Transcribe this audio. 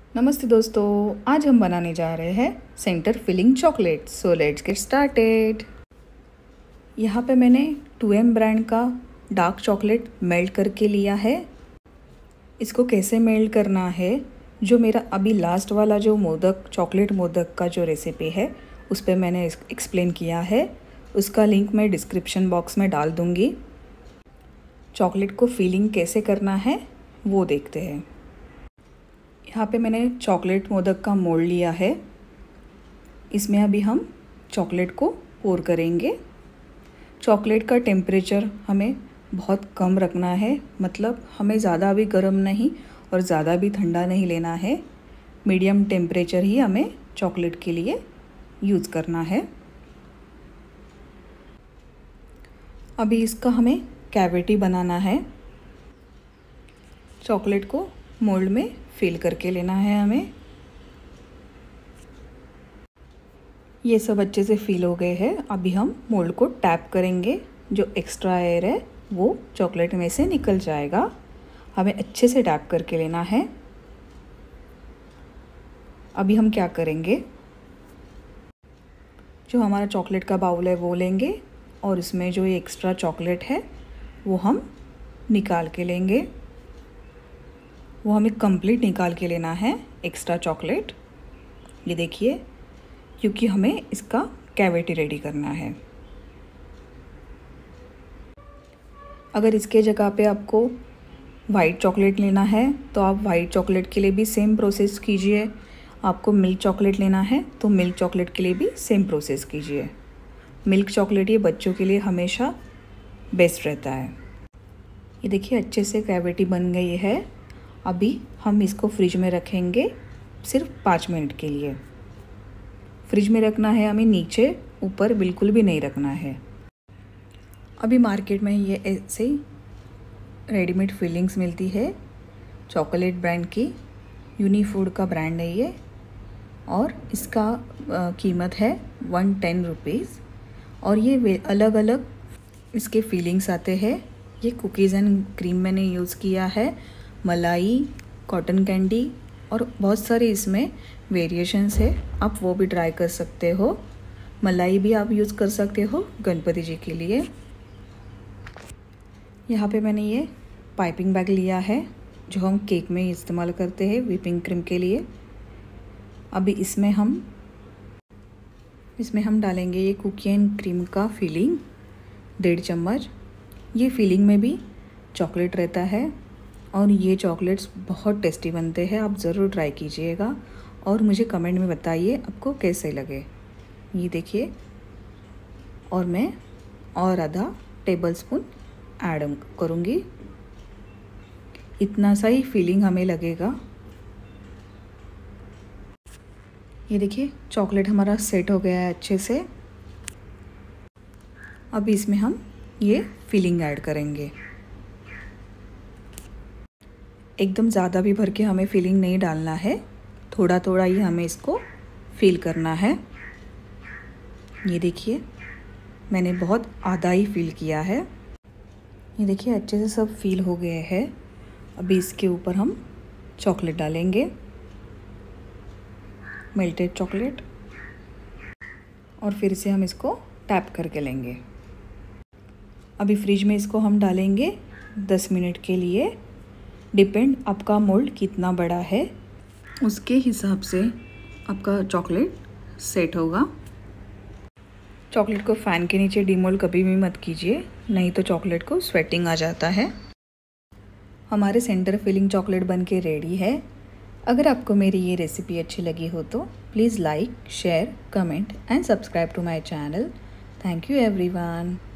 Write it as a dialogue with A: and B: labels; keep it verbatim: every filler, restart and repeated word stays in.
A: नमस्ते दोस्तों, आज हम बनाने जा रहे हैं centre filling chocolate. So let's get started. यहाँ पे मैंने टू एम ब्रांड का डार्क चॉकलेट मेल्ट करके लिया है। इसको कैसे मेल्ट करना है, जो मेरा अभी लास्ट वाला जो मोदक चॉकलेट मोदक का जो रेसिपी है उस पर मैंने एक्सप्लेन किया है। उसका लिंक मैं डिस्क्रिप्शन बॉक्स में डाल दूँगी। चॉकलेट को फिलिंग कैसे करना है वो देखते हैं। यहाँ पे मैंने चॉकलेट मोदक का मोल्ड लिया है। इसमें अभी हम चॉकलेट को पोर करेंगे। चॉकलेट का टेम्परेचर हमें बहुत कम रखना है, मतलब हमें ज़्यादा भी गर्म नहीं और ज़्यादा भी ठंडा नहीं लेना है। मीडियम टेम्परेचर ही हमें चॉकलेट के लिए यूज़ करना है। अभी इसका हमें कैविटी बनाना है। चॉकलेट को मोल्ड में फिल करके लेना है हमें। ये सब अच्छे से फिल हो गए हैं। अभी हम मोल्ड को टैप करेंगे, जो एक्स्ट्रा एयर है वो चॉकलेट में से निकल जाएगा। हमें अच्छे से टैप करके लेना है। अभी हम क्या करेंगे, जो हमारा चॉकलेट का बाउल है वो लेंगे और इसमें जो ये एक्स्ट्रा चॉकलेट है वो हम निकाल के लेंगे। वो हमें कंप्लीट निकाल के लेना है एक्स्ट्रा चॉकलेट। ये देखिए, क्योंकि हमें इसका कैविटी रेडी करना है। अगर इसके जगह पे आपको वाइट चॉकलेट लेना है तो आप वाइट चॉकलेट के लिए भी सेम प्रोसेस कीजिए। आपको मिल्क चॉकलेट लेना है तो मिल्क चॉकलेट के लिए भी सेम प्रोसेस कीजिए। मिल्क चॉकलेट ये बच्चों के लिए हमेशा बेस्ट रहता है। ये देखिए, अच्छे से कैविटी बन गई है। अभी हम इसको फ्रिज में रखेंगे सिर्फ पाँच मिनट के लिए। फ्रिज में रखना है हमें, नीचे ऊपर बिल्कुल भी नहीं रखना है। अभी मार्केट में ये ऐसे रेडीमेड फिलिंग्स मिलती है। चॉकलेट ब्रांड की, यूनिफूड का ब्रांड है ये, और इसका आ, कीमत है वन टेन रुपीज़। और ये अलग अलग इसके फीलिंग्स आते हैं। ये कुकीज़ एंड क्रीम मैंने यूज़ किया है, मलाई, कॉटन कैंडी और बहुत सारे इसमें वेरिएशंस है। आप वो भी ट्राई कर सकते हो। मलाई भी आप यूज़ कर सकते हो गणपति जी के लिए। यहाँ पे मैंने ये पाइपिंग बैग लिया है, जो हम केक में इस्तेमाल करते हैं व्हिपिंग क्रीम के लिए। अभी इसमें हम इसमें हम डालेंगे ये कुकी एंड क्रीम का फिलिंग, डेढ़ चम्मच। ये फिलिंग में भी चॉकलेट रहता है और ये चॉकलेट्स बहुत टेस्टी बनते हैं। आप ज़रूर ट्राई कीजिएगा और मुझे कमेंट में बताइए आपको कैसे लगे। ये देखिए, और मैं और आधा टेबल स्पून ऐड करूँगी। इतना सा ही फिलिंग हमें लगेगा। ये देखिए, चॉकलेट हमारा सेट हो गया है अच्छे से। अब इसमें हम ये फिलिंग ऐड करेंगे। एकदम ज़्यादा भी भर के हमें फिलिंग नहीं डालना है, थोड़ा थोड़ा ही हमें इसको फिल करना है। ये देखिए, मैंने बहुत आधा ही फिल किया है। ये देखिए, अच्छे से सब फिल हो गए हैं। अभी इसके ऊपर हम चॉकलेट डालेंगे, मेल्टेड चॉकलेट, और फिर से हम इसको टैप करके लेंगे। अभी फ्रिज में इसको हम डालेंगे दस मिनट के लिए। डिपेंड आपका मोल्ड कितना बड़ा है उसके हिसाब से आपका चॉकलेट सेट होगा। चॉकलेट को फ़ैन के नीचे डीमोल्ड कभी भी मत कीजिए, नहीं तो चॉकलेट को स्वेटिंग आ जाता है। हमारे सेंटर फिलिंग चॉकलेट बन के रेडी है। अगर आपको मेरी ये रेसिपी अच्छी लगी हो तो please like, share, comment and subscribe to my channel. Thank you everyone.